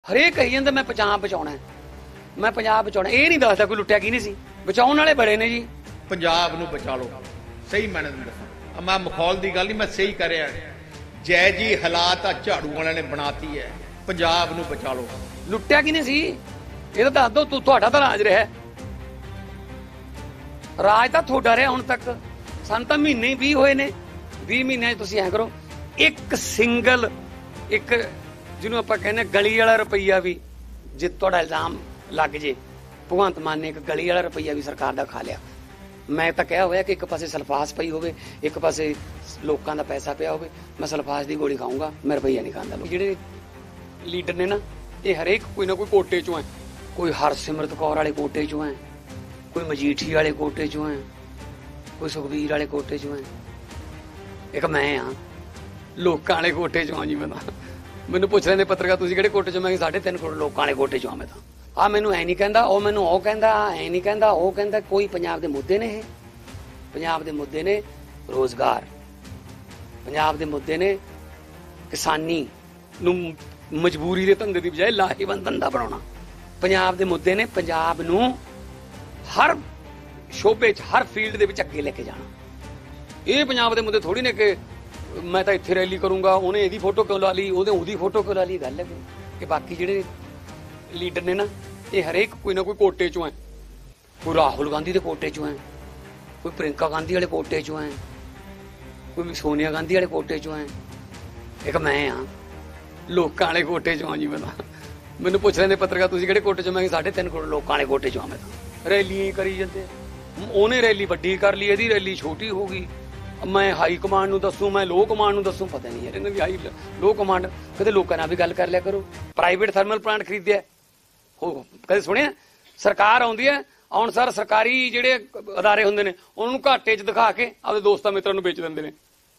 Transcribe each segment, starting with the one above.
हरेक कही जाता मैं पंजाब बचाउणा है, मैं पंजाब बचाउणा। ये नहीं दसदा कोई लुट्टिया की नहीं सी। बचाउण वाले बड़े ने जी। पंजाब नूं बचा लो, सही मैंने दसा मैं मखौल की गल नहीं, मैं सही कर रहा। जय जी हालात आ झाड़ू वाले ने बनाती है, पंजाब नूं बचा लो। लुट्टिया की नहीं सी, ये तो दस दो। तुहाडा तां राज रहा, राज तां तुहाडा रहा हुण तक। सानूं तां महीने ही 20 होए ने। 20 महीने तुसीं ऐ करो, एक सिंगल एक जिन्हों आपां कहने गली वाला रुपईया भी, जे तुहाडा इल्जाम लग जे भगवंत मान ने एक गली वाला रुपईया भी सरकार दा खा लिया। मैं तो कहा होया कि एक पासे सल्फास पई होवे, एक पासे लोकां दा पैसा पिया होवे, मैं सल्फास दी गोली खाऊंगा, मैं रुपईया नहीं खांदा। जिहड़े लीडर ने ना, ये हरेक कोई ना कोई कोटे चों है। कोई हरसिमरत कौर वाले कोटे चों है, कोई मजीठी वाले कोटे चों है, कोई सुखबीर वाले कोटे चों है, एक मैं हाँ लोकां वाले कोटे चों जी। मैनूं पुछ रहे पत्रकार तुसीं किहड़े कोटे चों? मैं 3.5 करोड़ लोकां वाले कोटे चों मैं तां। आ मैनूं ऐ नहीं कहंदा, ओ मैनूं ओ कहंदा, ऐ नहीं कहंदा, ओ कहंदा। कोई पंजाब दे मुद्दे ने, ये पंजाब दे मुद्दे ने रोजगार, पंजाब दे मुद्दे ने किसानी नूं मजबूरी दे धंधे दी बजाए लाहेवंद धंधा बनाउणा। पंजाब दे मुद्दे ने पंजाब नूं हर शोबे च, हर फील्ड दे विच अगे लेके जाना। ये पंजाब दे मुद्दे थोड़ी ने कि मैं तो इत्थे रैली करूंगा, उन्हें इहदी फोटो क्यों ला ली, उहदी फोटो क्यों ला ली। गल है कि बाकी जिहड़े लीडर ने ना, ये हरेक कोई ना कोई कोटे चों है। कोई राहुल गांधी के कोटे चों है, कोई प्रियंका गांधी वाले कोटे चों है, कोई सोनिया गांधी वाले कोटे चों है, एक मैं हाँ लोकां वाले कोटे चों जी। मैनूं पुछ रहे पत्रकार तुसीं किहड़े कोटे चों? मैं 3.5 करोड़ लोकां वाले कोटे चों मैं तां। रैलियां ही करी जांदे, उहने रैली वड्डी कर ली, इहदी रैली छोटी हो गई। मैं हाई कमांड नूं दसूं, मैं लो कमांड नूं दसूं, पता नहीं यार इन्हां दी हाई लो कमांड। कदे लोकां नाल भी गल कर लिया करो। प्राइवेट थर्मल प्लांट खरीदिया हो कदे सुनिया? सरकार आउंदी है, आउण सार सरकारी जिहड़े अदारे हुंदे ने उहनां नूं घाटे च दिखा के आपदे दोस्तां मित्रां नूं बेच दिंदे ने।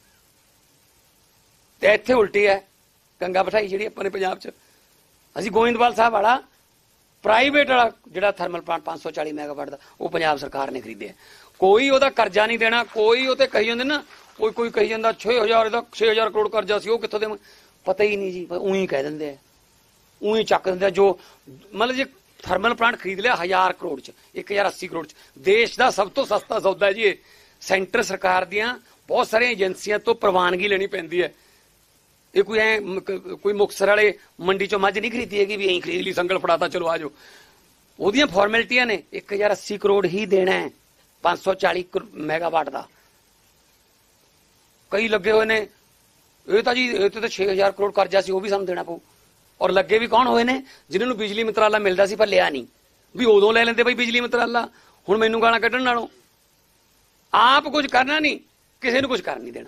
ते इत्थे उल्टी है गंगा बिठाई जिहड़ी आपां ने पंजाब च। असीं गोइंदवाल साहब वाला प्राइवेट वाला जिहड़ा थर्मल प्लांट 540 मैगावाट दा, वो पंजाब सरकार ने खरीदिया। कोई ਉਹਦਾ ਕਰਜ਼ਾ नहीं देना, कोई ਉਹ ਤੇ ਕਹੀ ਜਾਂਦੇ ਨਾ, ਕੋਈ ਕਹੀ ਜਾਂਦਾ 6000 ਦਾ 6000 ਕਰੋੜ ਕਰਜ਼ਾ ਸੀ, ਉਹ ਕਿੱਥੋਂ ਦੇ ਪਤਾ ਹੀ ਨਹੀਂ ਜੀ। ਉਹੀ ਕਹਿ ਦਿੰਦੇ ਆ, ਉਹੀ ਚੱਕ ਦਿੰਦੇ ਆ। ਜੋ ਮਤਲਬ ਜੇ ਥਰਮਲ ਪਲਾਂਟ ਖਰੀਦ ਲਿਆ 1000 ਕਰੋੜ ਚ, 1080 ਕਰੋੜ ਚ, ਦੇਸ਼ ਦਾ ਸਭ ਤੋਂ ਸਸਤਾ ਸੌਦਾ ਹੈ ਜੀ ਇਹ। ਸੈਂਟਰ ਸਰਕਾਰ ਦੀਆਂ ਬਹੁਤ ਸਾਰੀਆਂ ਏਜੰਸੀਆਂ ਤੋਂ ਪ੍ਰਵਾਨਗੀ ਲੈਣੀ ਪੈਂਦੀ ਹੈ। ਇਹ ਕੋਈ ਮੁਕਤਸਰ ਵਾਲੇ ਮੰਡੀ ਚੋਂ ਮੱਝ ਨਹੀਂ ਖਰੀਦੀ ਹੈਗੀ ਵੀ ਐਂ ਖਰੀਦ ਲਈ, ਸੰਗਲ ਫੜਾਤਾ ਚਲੋ ਆ ਜਾਓ। ਉਹਦੀਆਂ ਫਾਰਮੈਲਿਟੀਆਂ ਨੇ। 1080 ਕਰੋੜ ਹੀ ਦੇਣਾ ਹੈ 540 ਮੈਗਾਵਾਟ ਦਾ। ਕਈ ਲੱਗੇ ਹੋਏ ਨੇ, ਇਹ ਤਾਂ ਜੀ ਇਹ ਤੇ 6000 ਕਰੋੜ ਕਰਜ਼ਾ ਸੀ, ਉਹ ਵੀ ਸਾਨੂੰ ਦੇਣਾ ਪਊ। ਔਰ ਲੱਗੇ ਵੀ ਕੌਣ ਹੋਏ ਨੇ? ਜਿਨ੍ਹਾਂ ਨੂੰ ਬਿਜਲੀ ਮੰਤਰਾਲਾ ਮਿਲਦਾ ਸੀ ਪਰ ਲਿਆ ਨਹੀਂ, ਵੀ ਉਦੋਂ ਲੈ ਲੈਂਦੇ ਬਈ ਬਿਜਲੀ ਮੰਤਰਾਲਾ। ਹੁਣ ਮੈਨੂੰ ਗਾਲਾਂ ਕੱਢਣ ਨਾਲੋਂ ਆਪ ਕੁਝ ਕਰਨਾ ਨਹੀਂ, ਕਿਸੇ ਨੂੰ ਕੁਝ ਕਰ ਨਹੀਂ ਦੇਣਾ।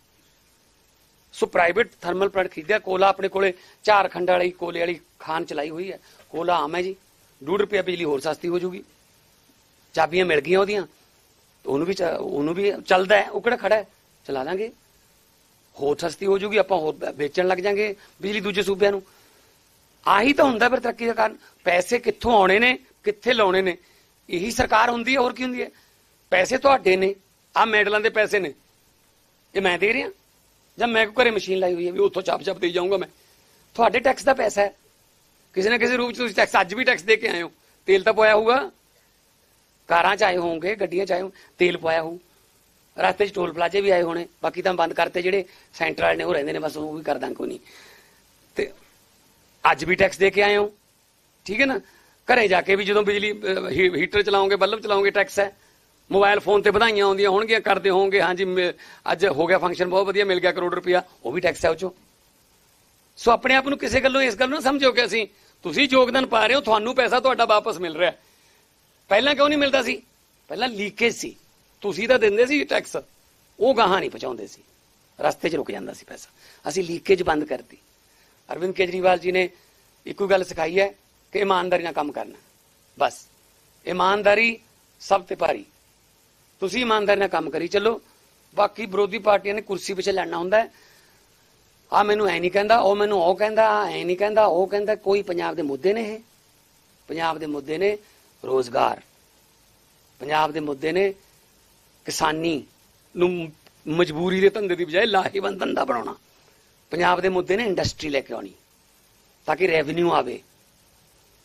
ਸੋ ਪ੍ਰਾਈਵੇਟ ਥਰਮਲ ਪਲਾਂਟ ਖਰੀਦਿਆ। ਕੋਲਾ ਆਪਣੇ ਕੋਲੇ ਝਾਰਖੰਡ ਵਾਲੀ ਕੋਲੇ ਵਾਲੀ ਖਾਨ ਚਲਾਈ ਹੋਈ ਹੈ। ਕੋਲਾ ਆਮ ਹੈ ਜੀ, ₹2 ਬਿਜਲੀ ਹੋਰ ਸਸਤੀ ਹੋ ਜੂਗੀ। ਚਾਬੀਆਂ ਮਿਲ ਗਈਆਂ ਉਹਦੀਆਂ, ਉਹਨੂੰ ਵੀ ਚੱਲਦਾ ਹੈ, ਉਹ ਕਿਹੜਾ ਖੜਾ ਹੈ, ਚਲਾ ਲਾਂਗੇ, ਹੋਰ ਸਸਤੀ ਹੋ ਜੂਗੀ। ਆਪਾਂ ਹੋਰ ਵੇਚਣ ਲੱਗ ਜਾਾਂਗੇ ਬਿਜਲੀ ਦੂਜੇ ਸੂਬਿਆਂ ਨੂੰ। ਆਹੀ ਤਾਂ ਹੁੰਦਾ ਫਿਰ ਤਰੱਕੀ ਦਾ ਕਾਰਨ। ਪੈਸੇ ਕਿੱਥੋਂ ਆਉਣੇ ਨੇ, ਕਿੱਥੇ ਲਾਉਣੇ ਨੇ, ਇਹੀ ਸਰਕਾਰ ਹੁੰਦੀ ਹੈ। ਹੋਰ ਕੀ ਹੁੰਦੀ ਹੈ? ਪੈਸੇ ਤੁਹਾਡੇ ਨੇ, ਆਹ ਮੈਡਲਾਂ ਦੇ ਪੈਸੇ ਨੇ, ਇਹ ਮੈਂ ਦੇ ਰਿਹਾ ਜਾਂ ਮੈਂ ਘਰੇ ਮਸ਼ੀਨ ਲਾਈ ਹੋਈ ਹੈ ਵੀ ਉੱਥੋਂ ਚੱਪ ਦੇਈ ਜਾਊਂਗਾ ਮੈਂ? ਤੁਹਾਡੇ ਟੈਕਸ ਦਾ ਪੈਸਾ ਹੈ, ਕਿਸੇ ਨਾ ਕਿਸੇ ਰੂਪ ਚ ਤੁਸੀਂ ਟੈਕਸ ਅੱਜ ਵੀ ਟੈਕਸ ਦੇ ਕੇ ਆਏ ਹੋ। ਤੇਲ ਤਾਂ ਪਵਾਇਆ ਹੋਊਗਾ, ਕਾਰਾਂ ਚ ਆਏ ਹੋਣਗੇ, ਗੱਡੀਆਂ ਚ ਆਏ ਹੋ, ਤੇਲ ਪਵਾਇਆ ਹੋਊ। ਰਸਤੇ ਚ ਟੋਲ ਪਲਾਜ਼ੇ ਵੀ ਆਏ ਹੋਣੇ, ਬਾਕੀ ਤਾਂ ਬੰਦ ਕਰਤੇ। ਜਿਹੜੇ ਸੈਂਟਰ ਵਾਲੇ ਨੇ ਉਹ ਰਹਿੰਦੇ ਨੇ, ਬਸ ਉਹ ਵੀ ਕਰ ਦਾਂਗੇ ਕੋਈ ਨਹੀਂ। ਤੇ ਅੱਜ ਵੀ ਟੈਕਸ ਦੇ ਕੇ ਆਏ ਹੋ, ਠੀਕ ਹੈ ਨਾ। ਘਰੇ ਜਾ ਕੇ ਵੀ ਜਦੋਂ ਬਿਜਲੀ ਹੀਟਰ ਚਲਾਓਗੇ, ਬੱਲਬ ਚਲਾਓਗੇ, ਟੈਕਸ ਹੈ। ਮੋਬਾਈਲ ਫੋਨ ਤੇ ਵਧਾਈਆਂ ਆਉਂਦੀਆਂ ਹੋਣਗੀਆਂ, ਕਰਦੇ ਹੋਣਗੇ ਹਾਂਜੀ ਅੱਜ ਹੋ ਗਿਆ ਫੰਕਸ਼ਨ ਬਹੁਤ ਵਧੀਆ, ਮਿਲ ਗਿਆ ਕਰੋੜ ਰੁਪਇਆ, ਉਹ ਵੀ ਟੈਕਸ ਹੈ ਉਹ ਚੋਂ। ਸੋ ਆਪਣੇ ਆਪ ਨੂੰ ਕਿਸੇ ਗੱਲੋਂ ਇਸ ਗੱਲ ਨੂੰ ਸਮਝੋ ਕਿ ਅਸੀਂ ਤੁਸੀਂ ਯੋਗਦਾਨ ਪਾ ਰਹੇ ਹੋ, ਤੁਹਾਨੂੰ ਪੈਸਾ ਤੁਹਾਡਾ ਵਾਪਸ ਮਿਲ ਰਿਹਾ। ਪਹਿਲਾਂ ਕਿਉਂ ਨਹੀਂ ਮਿਲਦਾ ਸੀ? ਪਹਿਲਾਂ ਲੀਕੇਜ ਸੀ। ਤੁਸੀਂ ਤਾਂ ਦਿੰਦੇ ਸੀ ਟੈਕਸ, ਉਹ ਗਾਹਾਂ ਨਹੀਂ ਪਹੁੰਚਾਉਂਦੇ ਸੀ, ਰਸਤੇ 'ਚ ਰੁਕ ਜਾਂਦਾ ਸੀ ਪੈਸਾ। ਅਸੀਂ ਲੀਕੇਜ ਬੰਦ ਕਰਤੀ। ਅਰਵਿੰਦ ਕੇਜਰੀਵਾਲ ਜੀ ਨੇ ਇੱਕੋ ਗੱਲ ਸਿਖਾਈ ਹੈ ਕਿ ਇਮਾਨਦਾਰੀ ਨਾਲ ਕੰਮ ਕਰਨਾ। ਬਸ ਇਮਾਨਦਾਰੀ ਸਭ ਤੇ ਭਾਰੀ। ਤੁਸੀਂ ਇਮਾਨਦਾਰੀ ਨਾਲ ਕੰਮ ਕਰੀ ਚੱਲੋ। ਬਾਕੀ ਵਿਰੋਧੀ ਪਾਰਟੀਆਂ ਨੇ ਕੁਰਸੀ ਪਿੱਛੇ ਲੜਨਾ ਹੁੰਦਾ ਹੈ। ਆ ਮੈਨੂੰ ਐ ਨਹੀਂ ਕਹਿੰਦਾ, ਉਹ ਮੈਨੂੰ ਉਹ ਕਹਿੰਦਾ, ਐ ਨਹੀਂ ਕਹਿੰਦਾ, ਉਹ ਕਹਿੰਦਾ। ਕੋਈ ਪੰਜਾਬ ਦੇ ਮੁੱਦੇ ਨੇ, ਇਹ ਪੰਜਾਬ ਦੇ ਮੁੱਦੇ ਨੇ ਰੋਜ਼ਗਾਰ, ਪੰਜਾਬ ਦੇ ਮੁੱਦੇ ਨੇ ਕਿਸਾਨੀ ਨੂੰ ਮਜਬੂਰੀ ਦੇ ਧੰਦੇ ਦੀ ਬਜਾਏ ਲਾਹੇਵੰਦ ਧੰਦਾ ਬਣਾਉਣਾ। ਪੰਜਾਬ ਦੇ ਮੁੱਦੇ ਨੇ ਇੰਡਸਟਰੀ ਲੈ ਕੇ ਆਉਣੀ ਤਾਂ ਕਿ ਰੈਵਨਿਊ ਆਵੇ,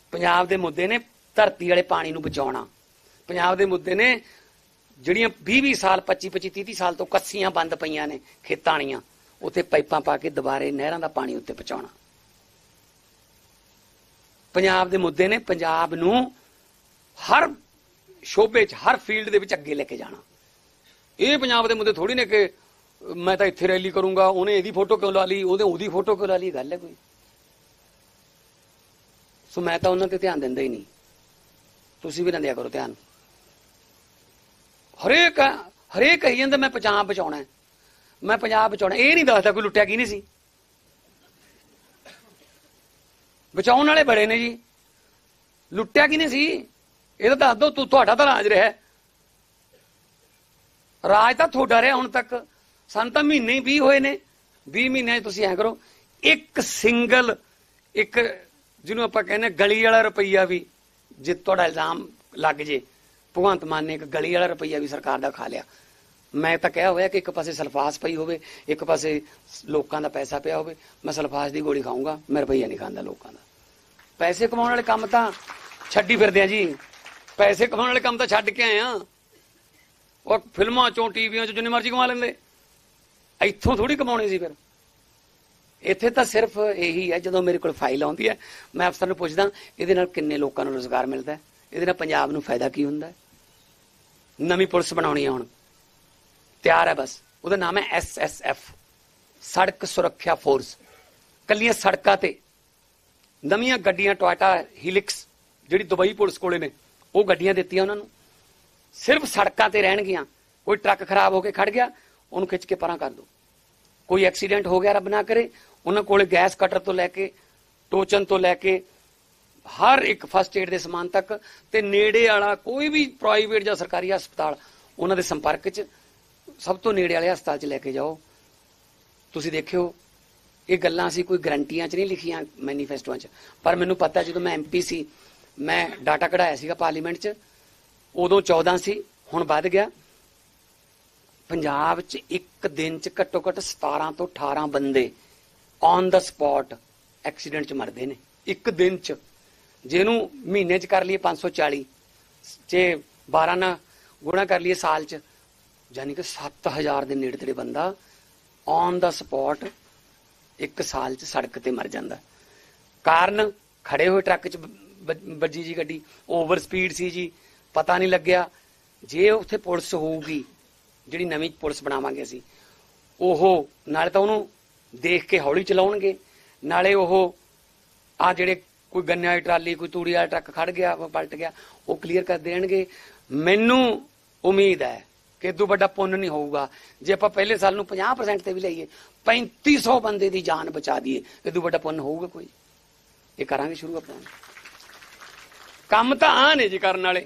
ਪੰਜਾਬ ਦੇ ਮੁੱਦੇ ਨੇ ਧਰਤੀ ਵਾਲੇ ਪਾਣੀ ਨੂੰ ਬਚਾਉਣਾ। ਪੰਜਾਬ ਦੇ ਮੁੱਦੇ ਨੇ ਜਿਹੜੀਆਂ 20-20 ਸਾਲ 25-25 30 ਸਾਲ ਤੋਂ ਕੱਸੀਆਂ ਬੰਦ ਪਈਆਂ ਨੇ ਖੇਤਾਂ ਵਾਲੀਆਂ, ਉੱਥੇ ਪਾਈਪਾਂ ਪਾ ਕੇ ਦੁਬਾਰੇ ਨਹਿਰਾਂ ਦਾ ਪਾਣੀ ਉੱਤੇ ਪਹੁੰਚਾਉਣਾ। ਪੰਜਾਬ ਦੇ ਮੁੱਦੇ ਨੇ ਪੰਜਾਬ ਨੂੰ ਹਰ ਸ਼ੋਬੇ 'ਚ ਹਰ ਫੀਲਡ ਦੇ ਵਿੱਚ ਅੱਗੇ ਲੈ ਕੇ ਜਾਣਾ। ਇਹ ਪੰਜਾਬ ਦੇ ਮੁੱਦੇ ਥੋੜੀ ਨੇ ਕਿ ਮੈਂ ਤਾਂ ਇੱਥੇ ਰੈਲੀ ਕਰੂੰਗਾ, ਉਹਨੇ ਇਹਦੀ ਫੋਟੋ ਕਿਉਂ ਲਾ ਲਈ, ਉਹਦੀ ਫੋਟੋ ਕਿਉਂ ਲਾ ਲਈ, ਗੱਲ ਹੈ ਕੋਈ। ਸੋ ਮੈਂ ਤਾਂ ਉਹਨਾਂ ਤੇ ਧਿਆਨ ਦਿੰਦਾ ਹੀ ਨਹੀਂ, ਤੁਸੀਂ ਵੀ ਨਾ ਦਿਆ ਕਰੋ ਧਿਆਨ। ਹਰੇਕ ਕਹੀ ਜਾਂਦਾ ਮੈਂ ਪੰਜਾਬ ਬਚਾਉਣਾ, ਮੈਂ ਪੰਜਾਬ ਬਚਾਉਣਾ, ਇਹ ਨਹੀਂ ਦੱਸਦਾ ਕੋਈ ਲੁੱਟਿਆ ਕੀ ਨਹੀਂ ਸੀ। ਬਚਾਉਣ ਵਾਲੇ ਬੜੇ ਨੇ ਜੀ, ਲੁੱਟਿਆ ਕੀ ਨਹੀਂ ਸੀ ਇਹ ਤਾਂ ਦੱਸ ਦੋ। ਤੁਹਾਡਾ ਤਾਂ ਰਾਜ ਰਿਹਾ, ਰਾਜ ਤਾਂ ਤੁਹਾਡਾ ਰਿਹਾ ਹੁਣ ਤੱਕ, ਸਾਨੂੰ ਤਾਂ ਮਹੀਨੇ ਹੀ 20 ਹੋਏ ਨੇ। 20 ਮਹੀਨਿਆਂ 'ਚ ਤੁਸੀਂ ਐਂ ਕਰੋ, ਇੱਕ ਸਿੰਗਲ ਇੱਕ ਜਿਹਨੂੰ ਆਪਾਂ ਕਹਿੰਦੇ ਗਲੀ ਵਾਲਾ ਰੁਪਈਆ ਵੀ, ਜੇ ਤੁਹਾਡਾ ਇਲਜ਼ਾਮ ਲੱਗ ਜੇ ਭਗਵੰਤ ਮਾਨ ਨੇ ਇੱਕ ਗਲੀ ਵਾਲਾ ਰੁਪਈਆ ਵੀ ਸਰਕਾਰ ਦਾ ਖਾ ਲਿਆ। ਮੈਂ ਤਾਂ ਕਿਹਾ ਹੋਇਆ ਕਿ ਇੱਕ ਪਾਸੇ ਸਲਫਾਸ ਪਈ ਹੋਵੇ, ਇੱਕ ਪਾਸੇ ਲੋਕਾਂ ਦਾ ਪੈਸਾ ਪਿਆ ਹੋਵੇ, ਮੈਂ ਸਲਫਾਸ ਦੀ ਗੋਲੀ ਖਾਊਂਗਾ, ਮੈਂ ਰੁਪਈਆ ਨਹੀਂ ਖਾਂਦਾ ਲੋਕਾਂ ਦਾ। ਪੈਸੇ ਕਮਾਉਣ ਵਾਲੇ ਕੰਮ ਤਾਂ ਛੱਡੀ ਫਿਰਦੇ ਆ ਜੀ, ਪੈਸੇ ਕਮਾਉਣ ਵਾਲੇ ਕੰਮ ਤਾਂ ਛੱਡ ਕੇ ਆਏ ਆ। ਉਹ ਫਿਲਮਾਂ ਚੋਂ ਟੀਵੀਆਂ ਚੋਂ ਜਿੰਨੇ ਮਰਜ਼ੀ ਕਮਾ ਲੈਂਦੇ, ਇੱਥੋਂ ਥੋੜੀ ਕਮਾਉਣੇ ਸੀ ਫਿਰ। ਇੱਥੇ ਤਾਂ ਸਿਰਫ ਇਹੀ ਹੈ, ਜਦੋਂ ਮੇਰੇ ਕੋਲ ਫਾਈਲ ਆਉਂਦੀ ਹੈ ਮੈਂ ਅਫਸਰ ਨੂੰ ਪੁੱਛਦਾ ਇਹਦੇ ਨਾਲ ਕਿੰਨੇ ਲੋਕਾਂ ਨੂੰ ਰੁਜ਼ਗਾਰ ਮਿਲਦਾ, ਇਹਦੇ ਨਾਲ ਪੰਜਾਬ ਨੂੰ ਫਾਇਦਾ ਕੀ ਹੁੰਦਾ। ਨਵੀਂ ਪੁਲਿਸ ਬਣਾਉਣੀ ਹੈ ਹੁਣ, ਤਿਆਰ ਹੈ ਬਸ, ਉਹਦਾ ਨਾਮ ਹੈ SSF, ਸੜਕ ਸੁਰੱਖਿਆ ਫੋਰਸ। ਕੱਲੀਆਂ ਸੜਕਾਂ ਤੇ ਨਵੀਆਂ ਗੱਡੀਆਂ, ਟੋਇਟਾ ਹੀਲਿਕਸ ਜਿਹੜੀ ਦੁਬਈ ਪੁਲਿਸ ਕੋਲੇ ਨੇ, ਉਹ ਗੱਡੀਆਂ ਦਿੱਤੀਆਂ ਉਹਨਾਂ ਨੂੰ, ਸਿਰਫ ਸੜਕਾਂ ਤੇ ਰਹਿਣਗੀਆਂ। ਕੋਈ ਟਰੱਕ ਖਰਾਬ ਹੋ ਕੇ ਖੜ ਗਿਆ, ਉਹਨੂੰ ਖਿੱਚ ਕੇ ਪਰਾਂ ਕਰ ਦਿਓ। ਕੋਈ ਐਕਸੀਡੈਂਟ ਹੋ ਗਿਆ ਰੱਬ ਨਾ ਕਰੇ, ਉਹਨਾਂ ਕੋਲੇ ਗੈਸ ਕਟਰ ਤੋਂ ਲੈ ਕੇ ਟੋਚਨ ਤੋਂ ਲੈ ਕੇ ਹਰ ਇੱਕ ਫਸਟ ਏਡ ਦੇ ਸਮਾਨ ਤੱਕ, ਤੇ ਨੇੜੇ ਵਾਲਾ ਕੋਈ ਵੀ ਪ੍ਰਾਈਵੇਟ ਜਾਂ ਸਰਕਾਰੀ ਹਸਪਤਾਲ ਉਹਨਾਂ ਦੇ ਸੰਪਰਕ 'ਚ, ਸਭ ਤੋਂ ਨੇੜੇ ਵਾਲੇ ਹਸਪਤਾਲ 'ਚ ਲੈ ਕੇ ਜਾਓ। ਤੁਸੀਂ ਦੇਖਿਓ ਇਹ ਗੱਲਾਂ ਅਸੀਂ ਕੋਈ ਗਰੰਟੀਆਂ 'ਚ ਨਹੀਂ ਲਿਖੀਆਂ ਮੈਨੀਫੈਸਟੋਆਂ 'ਚ, ਪਰ ਮੈਨੂੰ ਪਤਾ ਜਦੋਂ ਮੈਂ MP ਸੀ, ਮੈਂ ਡਾਟਾ ਕਢਾਇਆ ਸੀਗਾ ਪਾਰਲੀਮੈਂਟ 'ਚ, ਉਦੋਂ 14 ਸੀ, ਹੁਣ ਵੱਧ ਗਿਆ। ਪੰਜਾਬ 'ਚ ਇੱਕ ਦਿਨ 'ਚ ਘੱਟੋ ਘੱਟ 17 ਤੋਂ 18 ਬੰਦੇ ਔਨ ਦਾ ਸਪੌਟ ਐਕਸੀਡੈਂਟ 'ਚ ਮਰਦੇ ਨੇ ਇੱਕ ਦਿਨ 'ਚ। ਜਿਹਨੂੰ ਮਹੀਨੇ 'ਚ ਕਰ ਲਈਏ 540, ਜੇ 12 ਨਾਲ ਗੁਣਾ ਕਰ ਲਈਏ ਸਾਲ 'ਚ, ਯਾਨੀ ਕਿ 7000 ਦੇ ਨੇੜੇ ਤੇੜੇ ਬੰਦਾ ਔਨ ਦਾ ਸਪੌਟ ਇੱਕ ਸਾਲ 'ਚ ਸੜਕ ਤੇ ਮਰ ਜਾਂਦਾ। ਕਾਰਨ ਖੜੇ ਹੋਏ ਟਰੱਕ 'ਚ ਵੱਜੀ ਜੀ ਗੱਡੀ, ਓਵਰ ਸਪੀਡ ਸੀ ਜੀ, ਪਤਾ ਨਹੀਂ ਲੱਗਿਆ। ਜੇ ਉੱਥੇ ਪੁਲਿਸ ਹੋਊਗੀ, ਜਿਹੜੀ ਨਵੀਂ ਪੁਲਿਸ ਬਣਾਵਾਂਗੇ ਅਸੀਂ, ਉਹ ਨਾਲੇ ਤਾਂ ਉਹਨੂੰ ਦੇਖ ਕੇ ਹੌਲੀ ਚਲਾਉਣਗੇ, ਨਾਲੇ ਉਹ ਆ ਜਿਹੜੇ ਕੋਈ ਗੰਨੇ ਵਾਲੀ ਟਰਾਲੀ, ਕੋਈ ਤੂੜੀ ਵਾਲਾ ਟਰੱਕ ਖੜ ਗਿਆ, ਪਲਟ ਗਿਆ, ਉਹ ਕਲੀਅਰ ਕਰ ਦੇਣਗੇ। ਮੈਨੂੰ ਉਮੀਦ ਹੈ ਕਿ ਇਦੋਂ ਵੱਡਾ ਪੁੰਨ ਨਹੀਂ ਹੋਊਗਾ ਜੇ ਆਪਾਂ ਪਹਿਲੇ ਸਾਲ ਨੂੰ 50% ਤੇ ਵੀ ਲਈਏ, 3500 ਬੰਦੇ ਦੀ ਜਾਨ ਬਚਾ ਦਈਏ, ਇਦੋਂ ਵੱਡਾ ਪੁੰਨ ਹੋਊਗਾ ਕੋਈ? ਇਹ ਕਰਾਂਗੇ ਸ਼ੁਰੂ ਆਪਾਂ। ਕੰਮ ਤਾਂ ਆ ਨੇ ਜੀ ਕਰਨ ਵਾਲੇ,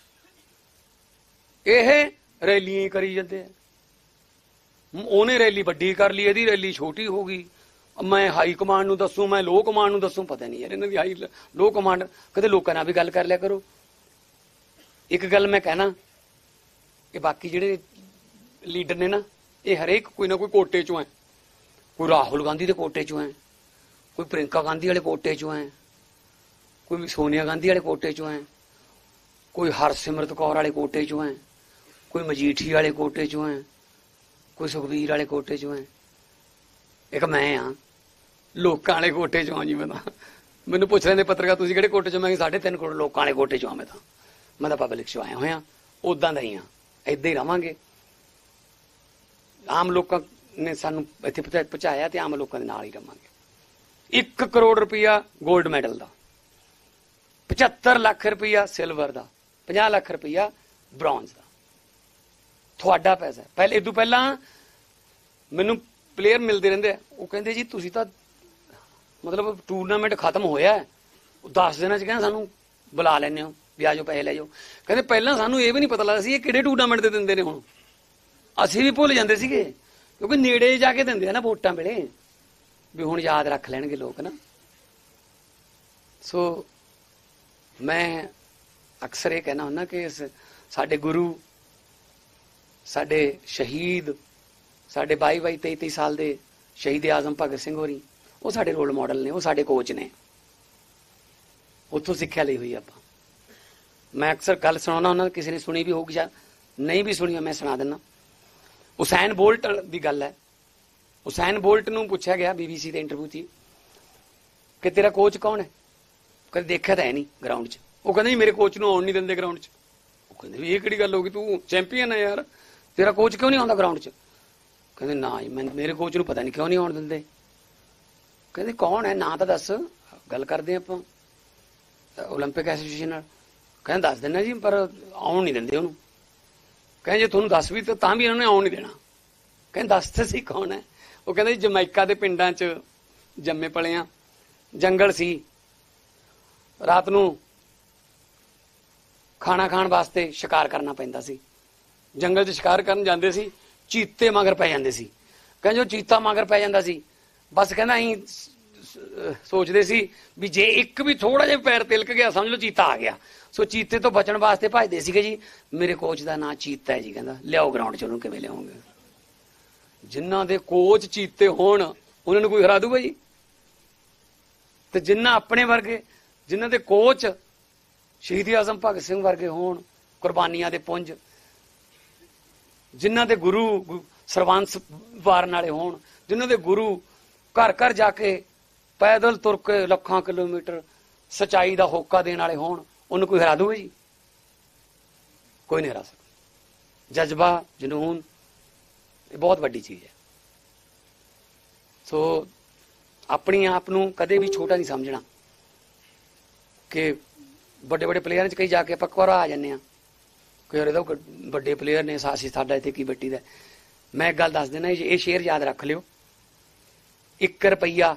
ਇਹ ਰੈਲੀਆਂ ਹੀ ਕਰੀ ਜਾਂਦੇ ਆ। ਉਹਨੇ ਰੈਲੀ ਵੱਡੀ ਕਰ ਲਈ, ਇਹਦੀ ਰੈਲੀ ਛੋਟੀ ਹੋ ਗਈ। ਮੈਂ ਹਾਈ ਕਮਾਂਡ ਨੂੰ ਦੱਸੂ, ਮੈਂ ਲੋ ਕਮਾਂਡ ਨੂੰ ਦੱਸੂ, ਪਤਾ ਨਹੀਂ ਯਾਰ ਇਹਨਾਂ ਦੀ ਹਾਈ ਲੋ ਕਮਾਂਡ। ਕਦੇ ਲੋਕਾਂ ਨਾਲ ਵੀ ਗੱਲ ਕਰ ਲਿਆ ਕਰੋ। ਇੱਕ ਗੱਲ ਮੈਂ ਕਹਿਣਾ, ਇਹ ਬਾਕੀ ਜਿਹੜੇ ਲੀਡਰ ਨੇ ਨਾ, ਇਹ ਹਰੇਕ ਕੋਈ ਨਾ ਕੋਈ ਕੋਟੇ ਚੋਂ ਹੈ। ਕੋਈ ਰਾਹੁਲ ਗਾਂਧੀ ਦੇ ਕੋਟੇ ਚੋਂ ਹੈ, ਕੋਈ ਪ੍ਰਿੰਕਾ ਗਾਂਧੀ ਵਾਲੇ ਕੋਟੇ ਚੋਂ ਹੈ, ਕੋਈ ਸੋਨੀਆ ਗਾਂਧੀ ਵਾਲੇ ਕੋਟੇ ਚੋਂ ਹੈ, ਕੋਈ ਹਰਸਿਮਰਤ ਕੌਰ ਵਾਲੇ ਕੋਟੇ ਚੋਂ ਹੈ, ਕੋਈ ਮਜੀਠੀ ਵਾਲੇ ਕੋਟੇ ਚੋਂ ਹੈ, ਕੋਈ ਸੁਖਬੀਰ ਵਾਲੇ ਕੋਟੇ ਚੋਂ ਹੈ। ਇੱਕ ਮੈਂ ਆ ਲੋਕਾਂ ਵਾਲੇ ਕੋਟੇ ਚੋਂ ਆ ਜੀ। ਮੈਨੂੰ ਪੁੱਛ ਰਹੇ ਨੇ ਪੱਤਰਕਾਰ, ਤੁਸੀਂ ਕਿਹੜੇ ਕੋਟੇ ਚੋਂ? ਮੈਂ 3.5 ਕਰੋੜ ਲੋਕਾਂ ਵਾਲੇ ਕੋਟੇ ਚੋਂ ਆ। ਮੈਂ ਤਾਂ ਪਬਲਿਕ ਚੋਂ ਆਇਆ ਹੋਇਆ, ਉਦਾਂ ਦਾ ਹੀ ਆ, ਏਦਾਂ ਹੀ ਰਵਾਂਗੇ। ਆਮ ਲੋਕਾਂ ਨੇ ਸਾਨੂੰ ਇੱਥੇ ਪਹੁੰਚਾਇਆ ਤੇ ਆਮ ਲੋਕਾਂ ਦੇ ਨਾਲ ਹੀ ਰਵਾਂਗੇ। 1 ਕਰੋੜ ਰੁਪਇਆ 골ਡ ਮੈਡਲ ਦਾ, 75 ਲੱਖ ਰੁਪਇਆ ਸਿਲਵਰ ਦਾ, 50 ਲੱਖ ਰੁਪਇਆ ਬ੍ਰੌਂਜ਼ ਦਾ, ਤੁਹਾਡਾ ਪੈਸਾ। ਪਹਿਲੇ ਇਦੋਂ ਪਹਿਲਾਂ ਮੈਨੂੰ ਪਲੇਅਰ ਮਿਲਦੇ ਰਹਿੰਦੇ ਆ, ਉਹ ਕਹਿੰਦੇ ਜੀ ਤੁਸੀਂ ਤਾਂ ਮਤਲਬ ਟੂਰਨਾਮੈਂਟ ਖਤਮ ਹੋਇਆ, 10 ਦਿਨਾਂ 'ਚ ਕਹਿੰਦਾ ਸਾਨੂੰ ਬੁਲਾ ਲੈਂਦੇ ਹੋ ਵੀ ਆ ਜਾਓ ਪੈਸੇ ਲੈ ਜਾਓ। ਕਹਿੰਦੇ ਪਹਿਲਾਂ ਸਾਨੂੰ ਇਹ ਵੀ ਨਹੀਂ ਪਤਾ ਲੱਗਦਾ ਸੀ ਇਹ ਕਿਹੜੇ ਟੂਰਨਾਮੈਂਟ ਦੇ ਦਿੰਦੇ ਨੇ। ਹੁਣ ਅਸੀਂ ਵੀ ਭੁੱਲ ਜਾਂਦੇ ਸੀਗੇ, ਕਿਉਂਕਿ ਨੇੜੇ ਜਾ ਕੇ ਦਿੰਦੇ ਆ ਨਾ ਵੋਟਾਂ ਵੇਲੇ, ਵੀ ਹੁਣ ਯਾਦ ਰੱਖ ਲੈਣਗੇ ਲੋਕ ਨਾ। ਸੋ ਮੈਂ ਅਕਸਰ ਇਹ ਕਹਿਣਾ ਹੁੰਦਾ ਕਿ ਸਾਡੇ ਗੁਰੂ, ਸਾਡੇ ਸ਼ਹੀਦ, ਸਾਡੇ 22-22, 23-23 ਸਾਲ ਦੇ ਸ਼ਹੀਦ ਆਜ਼ਮ ਭਗਤ ਸਿੰਘ ਹੋਰੀ, ਉਹ ਸਾਡੇ ਰੋਲ ਮਾਡਲ ਨੇ, ਉਹ ਸਾਡੇ ਕੋਚ ਨੇ। ਉੱਥੋਂ ਸਿੱਖਿਆ ਲਈ ਹੋਈ ਆਪਾਂ। ਮੈਂ ਅਕਸਰ ਗੱਲ ਸੁਣਾਉਣਾ ਉਹਨਾਂ ਨੂੰ, ਕਿਸੇ ਨੇ ਸੁਣੀ ਵੀ ਹੋਊਗੀ ਜਾਂ ਨਹੀਂ ਵੀ ਸੁਣੀ, ਮੈਂ ਸੁਣਾ ਦਿੰਦਾ। ਉਸੈਨ ਬੋਲਟ ਦੀ ਗੱਲ ਹੈ। ਉਸੈਨ ਬੋਲਟ ਨੂੰ ਪੁੱਛਿਆ ਗਿਆ BBC ਦੇ ਇੰਟਰਵਿਊ 'ਚ ਕਿ ਤੇਰਾ ਕੋਚ ਕੌਣ ਹੈ? ਕਦੇ ਦੇਖਿਆ ਤਾਂ ਹੈ ਨਹੀਂ ਗਰਾਊਂਡ 'ਚ। ਉਹ ਕਹਿੰਦਾ ਜੀ ਮੇਰੇ ਕੋਚ ਨੂੰ ਆਉਣ ਨਹੀਂ ਦਿੰਦੇ ਗਰਾਊਂਡ 'ਚ। ਉਹ ਕਹਿੰਦੇ ਵੀ ਇਹ ਕਿਹੜੀ ਗੱਲ ਹੋ ਗਈ, ਤੂੰ ਚੈਂਪੀਅਨ ਹੈ ਯਾਰ, ਤੇਰਾ ਕੋਚ ਕਿਉਂ ਨਹੀਂ ਆਉਂਦਾ ਗਰਾਊਂਡ 'ਚ? ਕਹਿੰਦੇ ਨਾ ਜੀ ਮੇਰੇ ਕੋਚ ਨੂੰ ਪਤਾ ਨਹੀਂ ਕਿਉਂ ਨਹੀਂ ਆਉਣ ਦਿੰਦੇ। ਕਹਿੰਦੇ ਕੌਣ ਹੈ, ਨਾਂ ਤਾਂ ਦੱਸ, ਗੱਲ ਕਰਦੇ ਆਪਾਂ ਓਲੰਪਿਕ ਐਸੋਸੀਏਸ਼ਨ ਨਾਲ। ਕਹਿੰਦੇ ਦੱਸ ਦਿੰਦਾ ਜੀ, ਪਰ ਆਉਣ ਨਹੀਂ ਦਿੰਦੇ ਉਹਨੂੰ। ਕਹਿੰਦੇ ਜੇ ਤੁਹਾਨੂੰ ਦੱਸ ਵੀ ਤਾਂ ਵੀ ਇਹਨਾਂ ਨੇ ਆਉਣ ਨਹੀਂ ਦੇਣਾ। ਕਹਿੰਦੇ ਦੱਸ ਤਾਂ ਸੀ ਕੌਣ ਹੈ? ਉਹ ਕਹਿੰਦੇ ਜਮੈਕਾ ਦੇ ਪਿੰਡਾਂ 'ਚ ਜੰਮੇ ਪਲੇ ਆ, ਜੰਗਲ ਸੀ, ਰਾਤ ਨੂੰ ਖਾਣਾ ਖਾਣ ਵਾਸਤੇ ਸ਼ਿਕਾਰ ਕਰਨਾ ਪੈਂਦਾ ਸੀ। ਜੰਗਲ 'ਚ ਸ਼ਿਕਾਰ ਕਰਨ ਜਾਂਦੇ ਸੀ, ਚੀਤੇ ਮਗਰ ਪੈ ਜਾਂਦੇ ਸੀ। ਕਹਿੰਦੇ ਜੋ ਚੀਤਾ ਮਗਰ ਪੈ ਜਾਂਦਾ ਸੀ, ਬਸ ਕਹਿੰਦਾ ਅਸੀਂ ਸੋਚਦੇ ਸੀ ਵੀ ਜੇ ਇੱਕ ਵੀ ਥੋੜਾ ਜਿਹਾ ਪੈਰ ਤਿਲਕ ਗਿਆ ਸਮਝ ਲਓ ਚੀਤਾ ਆ ਗਿਆ। ਸੋ ਚੀਤੇ ਤੋਂ ਬਚਣ ਵਾਸਤੇ ਭੱਜਦੇ ਸੀਗੇ ਜੀ। ਮੇਰੇ ਕੋਚ ਦਾ ਨਾਂ ਚੀਤਾ ਹੈ ਜੀ। ਕਹਿੰਦਾ ਲਿਆਓ ਗਰਾਊਂਡ 'ਚ ਉਹਨੂੰ। ਕਿਵੇਂ ਲਿਆਉਂਗੇ? ਜਿਨ੍ਹਾਂ ਦੇ ਕੋਚ ਚੀਤੇ ਹੋਣ ਉਹਨਾਂ ਨੂੰ ਕੋਈ ਹਰਾ ਦੂਗਾ ਜੀ? ਤੇ ਜਿਨ੍ਹਾਂ ਆਪਣੇ ਵਰਗੇ, ਜਿਨ੍ਹਾਂ ਦੇ ਕੋਚ ਸ਼ਹੀਦ ਆਜ਼ਮ ਭਗਤ ਸਿੰਘ ਵਰਗੇ ਹੋਣ, ਕੁਰਬਾਨੀਆਂ ਦੇ ਪੁੰਜ, ਜਿਨ੍ਹਾਂ ਦੇ ਗੁਰੂ ਸਰਬੰਸ ਵਾਰਨ ਵਾਲੇ ਹੋਣ, ਜਿਨ੍ਹਾਂ ਦੇ ਗੁਰੂ ਘਰ ਘਰ ਜਾ ਕੇ ਪੈਦਲ ਤੁਰ ਕੇ ਲੱਖਾਂ ਕਿਲੋਮੀਟਰ ਸਚਾਈ ਦਾ ਹੋਕਾ ਦੇਣ ਵਾਲੇ ਹੋਣ, ਉਹਨੂੰ ਕੋਈ ਹਰਾ ਦੂਗਾ ਜੀ? ਕੋਈ ਨਹੀਂ ਹਰਾ ਸਕਦਾ। ਜਜ਼ਬਾ, ਜਨੂਨ, ਇਹ ਬਹੁਤ ਵੱਡੀ ਚੀਜ਼ ਹੈ। ਸੋ ਆਪਣੀ ਆਪ ਨੂੰ ਕਦੇ ਵੀ ਛੋਟਾ ਨਹੀਂ ਸਮਝਣਾ ਕਿ ਵੱਡੇ ਵੱਡੇ ਪਲੇਅਰਾਂ 'ਚ ਕਈ ਜਾ ਕੇ ਆਪਾਂ ਘਬਰਾ ਆ ਜਾਂਦੇ ਹਾਂ ਕਿ ਯਾਰ ਇਹਦਾ ਵੱਡੇ ਪਲੇਅਰ ਨੇ, ਸਾਡਾ ਇੱਥੇ ਕੀ ਬੱਟੀ ਦਾ। ਮੈਂ ਇੱਕ ਗੱਲ ਦੱਸ ਦਿੰਦਾ, ਇਹ ਸ਼ੇਅਰ ਯਾਦ ਰੱਖ ਲਿਓ। 1 ਰੁਪਈਆ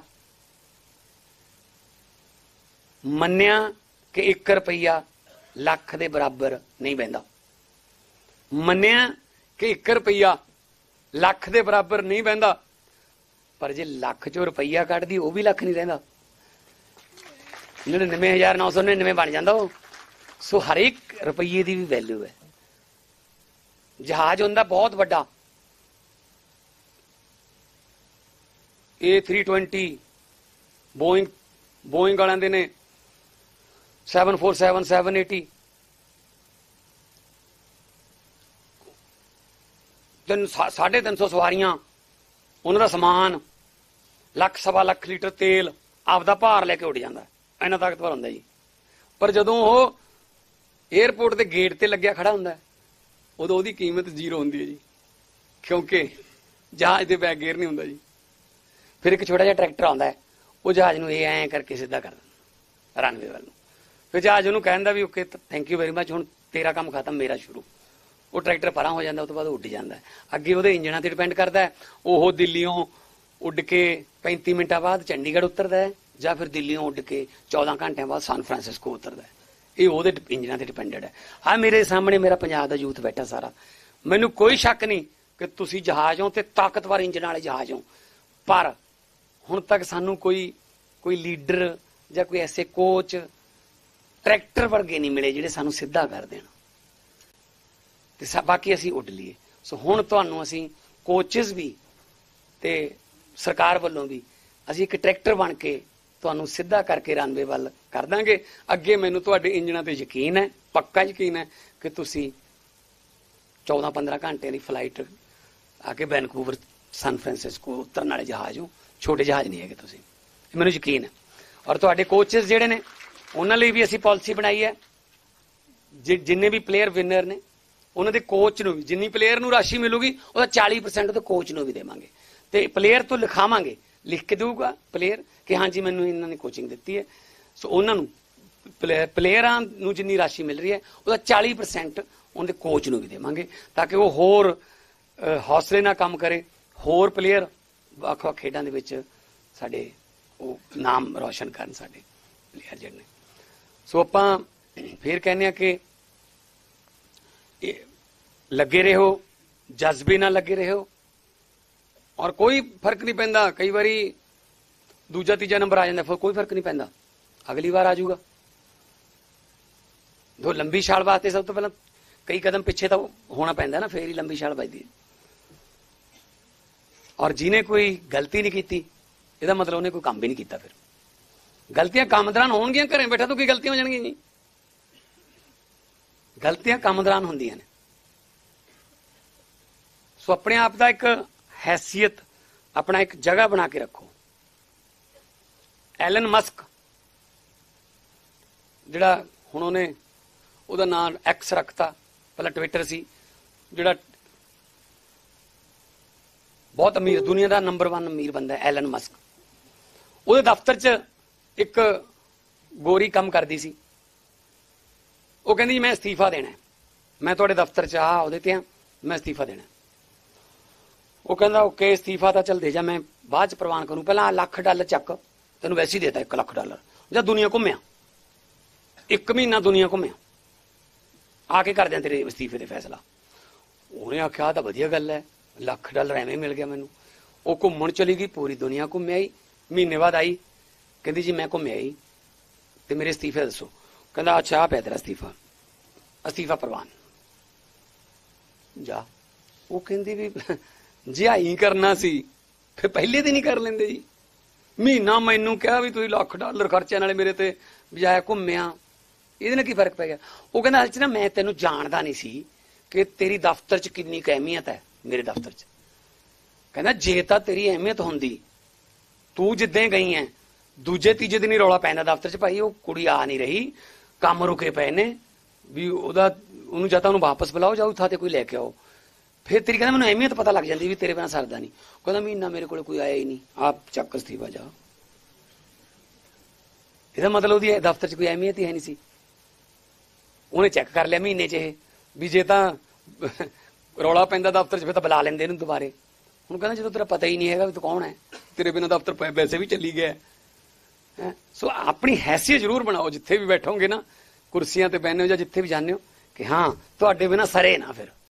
ਮੰਨਿਆ ਕਿ 1 ਰੁਪਈਆ ਲੱਖ ਦੇ ਬਰਾਬਰ ਨਹੀਂ ਬਹਿੰਦਾ। ਮੰਨਿਆ ਕਿ 1 ਰੁਪਈਆ ਲੱਖ ਦੇ ਬਰਾਬਰ ਨਹੀਂ ਬਹਿੰਦਾ, ਪਰ ਜੇ ਲੱਖ 'ਚੋਂ ਰੁਪਈਆ ਕੱਢਦੀ ਉਹ ਵੀ ਲੱਖ ਨਹੀਂ ਰਹਿੰਦਾ। 99,999 ਬਣ ਜਾਂਦਾ ਉਹ। ਸੋ ਹਰੇਕ ਰੁਪਈਏ ਦੀ ਵੀ ਵੈਲਿਊ ਹੈ। ਜਹਾਜ਼ ਹੁੰਦਾ ਬਹੁਤ ਵੱਡਾ, A320 ਬੋਇੰਗ ਵਾਲਿਆਂ ਦੇ ਨੇ, 747, 780, 350 ਸਵਾਰੀਆਂ, ਉਹਨਾਂ ਦਾ ਸਮਾਨ, 1 ਸਵਾ ਲੱਖ ਲੀਟਰ ਤੇਲ, ਆਪਦਾ ਭਾਰ ਲੈ ਕੇ ਉੱਡ ਜਾਂਦਾ। ਇੰਨਾ ਤਾਕਤਵਰ ਹੁੰਦਾ ਜੀ। ਪਰ ਜਦੋਂ ਉਹ ਏਅਰਪੋਰਟ ਦੇ ਗੇਟ ਤੇ ਲੱਗਿਆ ਖੜਾ ਹੁੰਦਾ, ਉਦੋਂ ਉਹਦੀ ਕੀਮਤ 0 ਹੁੰਦੀ ਹੈ ਜੀ, ਕਿਉਂਕਿ ਜਹਾਜ਼ ਦੇ ਬੈਕ ਗੇਅਰ ਨਹੀਂ ਹੁੰਦਾ ਜੀ। ਫਿਰ ਇੱਕ ਛੋਟਾ ਜਿਹਾ ਟਰੈਕਟਰ ਆਉਂਦਾ, ਉਹ ਜਹਾਜ਼ ਨੂੰ ਇਹ ਐਂ ਕਰਕੇ ਸਿੱਧਾ ਕਰ ਦਿੰਦਾ ਰਨਵੇ ਵੱਲ ਨੂੰ। ਫਿਰ ਜਹਾਜ਼ ਉਹਨੂੰ ਕਹਿੰਦਾ ਵੀ okay thank you very much, ਹੁਣ ਤੇਰਾ ਕੰਮ ਖਤਮ, ਮੇਰਾ ਸ਼ੁਰੂ। ਉਹ ਟਰੈਕਟਰ ਪਰਾਂ ਹੋ ਜਾਂਦਾ, ਉਹ ਤੋਂ ਬਾਅਦ ਉੱਡ ਜਾਂਦਾ। ਅੱਗੇ ਉਹਦੇ ਇੰਜਣਾਂ ਤੇ ਡਿਪੈਂਡ ਕਰਦਾ, ਉਹ ਦਿੱਲੀੋਂ ਉੱਡ ਕੇ 35 ਮਿੰਟਾਂ ਬਾਅਦ ਚੰਡੀਗੜ੍ਹ ਉਤਰਦਾ ਹੈ, ਜਾਂ ਫਿਰ ਦਿੱਲੀੋਂ ਉੱਡ ਕੇ 14 ਘੰਟਿਆਂ ਬਾਅਦ ਸਾਨ ਫਰਾਂਸਿਸਕੋ ਉਤਰਦਾ ਹੈ। ਇਹ ਉਹਦੇ ਇੰਜਣਾਂ ਤੇ ਡਿਪੈਂਡਡ ਹੈ। ਹਾਂ, ਮੇਰੇ ਸਾਹਮਣੇ ਮੇਰਾ ਪੰਜਾਬ ਦਾ ਯੂਥ ਬੈਠਾ ਸਾਰਾ, ਮੈਨੂੰ ਕੋਈ ਸ਼ੱਕ ਨਹੀਂ ਕਿ ਤੁਸੀਂ ਜਹਾਜ਼ ਹੋ ਤੇ ਤਾਕਤਵਰ ਇੰਜਣ ਵਾਲੇ ਜਹਾਜ਼ ਹੋ, ਪਰ ਹੁਣ ਤੱਕ ਸਾਨੂੰ ਕੋਈ ਲੀਡਰ ਜਾਂ ਕੋਈ ਐਸੇ ਕੋਚ ਟਰੈਕਟਰ ਵਰਗੇ ਨਹੀਂ ਮਿਲੇ ਜਿਹੜੇ ਸਾਨੂੰ ਸਿੱਧਾ ਕਰ ਦੇਣ ਤੇ ਬਾਕੀ ਅਸੀਂ ਉੱਡ ਲਈਏ। ਸੋ ਹੁਣ ਤੁਹਾਨੂੰ ਅਸੀਂ ਕੋਚਿਸ ਵੀ ਤੇ ਸਰਕਾਰ ਵੱਲੋਂ ਵੀ ਅਸੀਂ ਇੱਕ ਟਰੈਕਟਰ ਬਣ ਕੇ ਤੁਹਾਨੂੰ ਸਿੱਧਾ ਕਰਕੇ ਰਨਵੇ ਵੱਲ ਕਰ ਦਾਂਗੇ। ਅੱਗੇ ਮੈਨੂੰ ਤੁਹਾਡੇ ਇੰਜਣਾਂ ਤੇ ਯਕੀਨ ਹੈ, ਪੱਕਾ ਯਕੀਨ ਹੈ ਕਿ ਤੁਸੀਂ 14-15 ਘੰਟੇ ਦੀ ਫਲਾਈਟ ਆ ਕੇ ਵੈਨਕੂਵਰ, ਸਾਨ ਫਰਾਂਸਿਸਕੋ ਉਤਰਨ ਵਾਲੇ ਜਹਾਜ਼ ਹੋ, ਛੋਟੇ ਜਹਾਜ਼ ਨਹੀਂ ਹੈਗੇ ਤੁਸੀਂ, ਮੈਨੂੰ ਯਕੀਨ ਹੈ। ਔਰ ਤੁਹਾਡੇ ਕੋਚਿਸ ਜਿਹੜੇ ਨੇ ਉਹਨਾਂ ਲਈ ਵੀ ਅਸੀਂ ਪਾਲਿਸੀ ਬਣਾਈ ਹੈ, ਜਿੰਨੇ ਵੀ ਪਲੇਅਰ ਵਿਨਰ ਨੇ ਉਹਨਾਂ ਦੇ ਕੋਚ ਨੂੰ ਵੀ, ਜਿੰਨੀ ਪਲੇਅਰ ਨੂੰ ਰਾਸ਼ੀ ਮਿਲੂਗੀ ਉਹਦਾ 40% ਉਹਦੇ ਕੋਚ ਨੂੰ ਵੀ ਦੇਵਾਂਗੇ। ਤੇ ਪਲੇਅਰ ਤੋਂ ਲਿਖਾਵਾਂਗੇ, ਲਿਖ ਕੇ ਦੇਊਗਾ ਪਲੇਅਰ ਕਿ ਹਾਂਜੀ ਮੈਨੂੰ ਇਹਨਾਂ ਨੇ ਕੋਚਿੰਗ ਦਿੱਤੀ ਹੈ। ਸੋ ਉਹਨਾਂ ਨੂੰ ਪਲੇਅਰਾਂ ਨੂੰ ਜਿੰਨੀ ਰਾਸ਼ੀ ਮਿਲ ਰਹੀ ਹੈ ਉਹਦਾ 40% ਉਹਦੇ ਕੋਚ ਨੂੰ ਵੀ ਦੇਵਾਂਗੇ, ਤਾਂ ਕਿ ਉਹ ਹੋਰ ਹੌਸਲੇ ਨਾਲ ਕੰਮ ਕਰੇ, ਹੋਰ ਪਲੇਅਰ ਵੱਖ-ਵੱਖ ਖੇਡਾਂ ਦੇ ਵਿੱਚ ਸਾਡੇ ਉਹ ਨਾਮ ਰੌਸ਼ਨ ਕਰਨ ਸਾਡੇ ਪਲੇਅਰ ਜਿਹੜੇ ਨੇ। ਸੋ ਆਪਾਂ ਫਿਰ ਕਹਿੰਦੇ ਹਾਂ ਕਿ ਲੱਗੇ ਰਹੋ, ਜਜ਼ਬੇ ਨਾਲ ਲੱਗੇ ਰਹੋ, ਔਰ ਕੋਈ ਫਰਕ ਨਹੀਂ ਪੈਂਦਾ। ਕਈ ਵਾਰੀ ਦੂਜਾ ਤੀਜਾ ਨੰਬਰ ਆ ਜਾਂਦਾ, ਫਿਰ ਕੋਈ ਫਰਕ ਨਹੀਂ ਪੈਂਦਾ, ਅਗਲੀ ਵਾਰ ਆ ਜਾਊਗਾ। ਜੋ ਲੰਬੀ ਛਾਲ ਵਾਸਤੇ ਸਭ ਤੋਂ ਪਹਿਲਾਂ ਕਈ ਕਦਮ ਪਿੱਛੇ ਤਾਂ ਹੋਣਾ ਪੈਂਦਾ ਨਾ, ਫੇਰ ਹੀ ਲੰਬੀ ਛਾਲ ਵੱਜਦੀ ਹੈ। ਔਰ ਜਿਹਨੇ ਕੋਈ ਗਲਤੀ ਨਹੀਂ ਕੀਤੀ ਇਹਦਾ ਮਤਲਬ ਉਹਨੇ ਕੋਈ ਕੰਮ ਵੀ ਨਹੀਂ ਕੀਤਾ। ਫਿਰ ਗਲਤੀਆਂ ਕੰਮ ਦੌਰਾਨ ਹੋਣਗੀਆਂ, ਘਰੇ ਬੈਠਾ ਤੂੰ ਕੀ ਗਲਤੀਆਂ ਹੋ ਜਾਣਗੀਆਂ ਜੀ? ਗਲਤੀਆਂ ਕੰਮ ਦੌਰਾਨ ਹੁੰਦੀਆਂ ਨੇ। ਸੋ ਆਪਣੇ ਆਪ ਦਾ ਇੱਕ ਹੈਸੀਅਤ, ਆਪਣਾ ਇੱਕ ਜਗ੍ਹਾ ਬਣਾ ਕੇ ਰੱਖੋ। ਐਲਨ ਮਸਕ ਜਿਹੜਾ ਹੁਣ ਉਹਦਾ ਨਾਮ ਐਕਸ ਰੱਖਤਾ, ਪਹਿਲਾਂ ਟਵਿੱਟਰ ਸੀ, ਜਿਹੜਾ ਬਹੁਤ ਅਮੀਰ, ਦੁਨੀਆ ਦਾ ਨੰਬਰ 1 ਅਮੀਰ ਬੰਦਾ ਐਲਨ ਮਸਕ। ਉਹਦੇ ਦਫ਼ਤਰ 'ਚ ਇੱਕ ਗੋਰੀ ਕੰਮ ਕਰਦੀ ਸੀ। ਉਹ ਕਹਿੰਦੀ ਮੈਂ ਅਸਤੀਫਾ ਦੇਣਾ, ਮੈਂ ਤੁਹਾਡੇ ਦਫ਼ਤਰ 'ਚ ਉਹਦੇ ਤੇ ਮੈਂ ਅਸਤੀਫਾ ਦੇਣਾ। ਉਹ ਕਹਿੰਦਾ ਓਕੇ ਅਸਤੀਫਾ ਤਾਂ ਚੱਲ ਦੇ ਜਾ, ਮੈਂ ਬਾਅਦ 'ਚ ਪ੍ਰਵਾਨ ਕਰੂੰ, ਪਹਿਲਾਂ $1,00,000 ਚੱਕ, ਤੈਨੂੰ ਵੈਸੇ ਹੀ ਦੇਤਾ $1,00,000। ਜਾਂ ਦੁਨੀਆ ਘੁੰਮਿਆ, 1 ਮਹੀਨਾ ਦੁਨੀਆ ਘੁੰਮਿਆ, ਆ ਕੇ ਕਰ ਦਿਆਂ ਤੇਰੇ ਅਸਤੀਫੇ ਤੇ ਫੈਸਲਾ। ਉਹਨੇ ਆਖਿਆ ਤਾਂ ਵਧੀਆ ਗੱਲ ਹੈ, $1,00,000 ਐਵੇਂ ਮਿਲ ਗਿਆ ਮੈਨੂੰ। ਉਹ ਘੁੰਮਣ ਚਲੀ ਗਈ, ਪੂਰੀ ਦੁਨੀਆ ਘੁੰਮਿਆ ਹੀ। ਮਹੀਨੇ ਬਾਅਦ ਆਈ, ਕਹਿੰਦੀ ਜੀ ਮੈਂ ਘੁੰਮਿਆ ਹੀ ਤੇ ਮੇਰੇ ਅਸਤੀਫੇ ਦੱਸੋ। ਕਹਿੰਦਾ ਅੱਛਾ ਆ ਪਿਆ ਤੇਰਾ ਅਸਤੀਫਾ ਪ੍ਰਵਾਨ ਜਾ। ਉਹ ਕਹਿੰਦੀ ਵੀ ਜੇ ਆਈ ਕਰਨਾ ਸੀ ਫਿਰ ਪਹਿਲੇ ਦਿਨ ਹੀ ਕਰ ਲੈਂਦੇ ਜੀ। ਮਹੀਨਾ ਮੈਨੂੰ ਕਿਹਾ ਵੀ ਤੁਸੀਂ $1,00,000 ਖਰਚਿਆ, ਨਾਲੇ ਮੇਰੇ ਤੇ ਬਜਾਏ ਘੁੰਮਿਆ, ਇਹਦੇ ਨਾਲ ਕੀ ਫਰਕ ਪੈ ਗਿਆ? ਉਹ ਕਹਿੰਦਾ ਅਸਲ 'ਚ ਨਾ ਮੈਂ ਤੈਨੂੰ ਜਾਣਦਾ ਨਹੀਂ ਸੀ ਕਿ ਤੇਰੀ ਦਫ਼ਤਰ 'ਚ ਕਿੰਨੀ ਕੁ ਅਹਿਮੀਅਤ ਹੈ ਮੇਰੇ ਦਫ਼ਤਰ 'ਚ। ਕਹਿੰਦਾ ਜੇ ਤਾਂ ਤੇਰੀ ਅਹਿਮੀਅਤ ਹੁੰਦੀ, ਤੂੰ ਜਿੱਦਾਂ ਗਈ ਐ, ਦੂਜੇ ਤੀਜੇ ਦਿਨ ਹੀ ਰੌਲਾ ਪੈਂਦਾ ਦਫ਼ਤਰ 'ਚ, ਭਾਈ ਉਹ ਕੁੜੀ ਆ ਨਹੀਂ ਰਹੀ, ਕੰਮ ਰੁਕੇ ਪਏ ਨੇ, ਵੀ ਉਹਨੂੰ ਜਾਂ ਤਾਂ ਉਹਨੂੰ ਵਾਪਸ ਬੁਲਾਓ ਜਾਂ ਥਾਂ ਤੇ ਕੋਈ ਲੈ ਕੇ ਆਓ। ਫਿਰ ਤੇਰੀ ਕਹਿੰਦਾ ਮੈਨੂੰ ਅਹਿਮੀਅਤ ਪਤਾ ਲੱਗ ਜਾਂਦੀ ਵੀ ਤੇਰੇ ਬਿਨਾਂ ਸਰਦਾ ਨਹੀਂ। ਕਹਿੰਦਾ ਮਹੀਨਾ ਮੇਰੇ ਕੋਲ ਕੋਈ ਆਇਆ ਹੀ ਨਹੀਂ, ਆਪ ਚੱਕ ਅਸਤੀਫਾ ਜਾ। ਇਹਦਾ ਮਤਲਬ ਉਹਦੀ ਦਫ਼ਤਰ 'ਚ ਕੋਈ ਅਹਿਮੀਅਤ ਹੀ ਹੈ ਨਹੀਂ ਸੀ। ਉਹਨੇ ਚੈੱਕ ਕਰ ਲਿਆ ਮਹੀਨੇ 'ਚ ਇਹ ਵੀ ਜੇ ਤਾਂ ਰੌਲਾ ਪੈਂਦਾ ਦਫ਼ਤਰ 'ਚ ਫਿਰ ਤਾਂ ਬੁਲਾ ਲੈਂਦੇ ਇਹਨੂੰ ਦੁਬਾਰੇ। ਹੁਣ ਕਹਿੰਦਾ ਜਦੋਂ ਤੇਰਾ ਪਤਾ ਹੀ ਨਹੀਂ ਹੈਗਾ ਵੀ ਤੂੰ ਕੌਣ ਹੈ, ਤੇਰੇ ਬਿਨਾਂ ਦਫ਼ਤਰ ਵੈਸੇ ਵੀ ਚੱਲੀ ਗਿਆ ਹੈ। ਸੋ ਆਪਣੀ ਹੈਸੀਅਤ ਜ਼ਰੂਰ ਬਣਾਓ ਜਿੱਥੇ ਵੀ ਬੈਠੋਗੇ ਨਾ, ਕੁਰਸੀਆਂ ਤੇ ਬਹਿੰਦੇ ਹੋ ਜਾਂ ਜਿੱਥੇ ਵੀ ਜਾਂਦੇ ਹੋ, ਕਿ ਹਾਂ ਤੁਹਾਡੇ ਬਿਨਾਂ ਸਰੇ ਨਾ ਫਿਰ।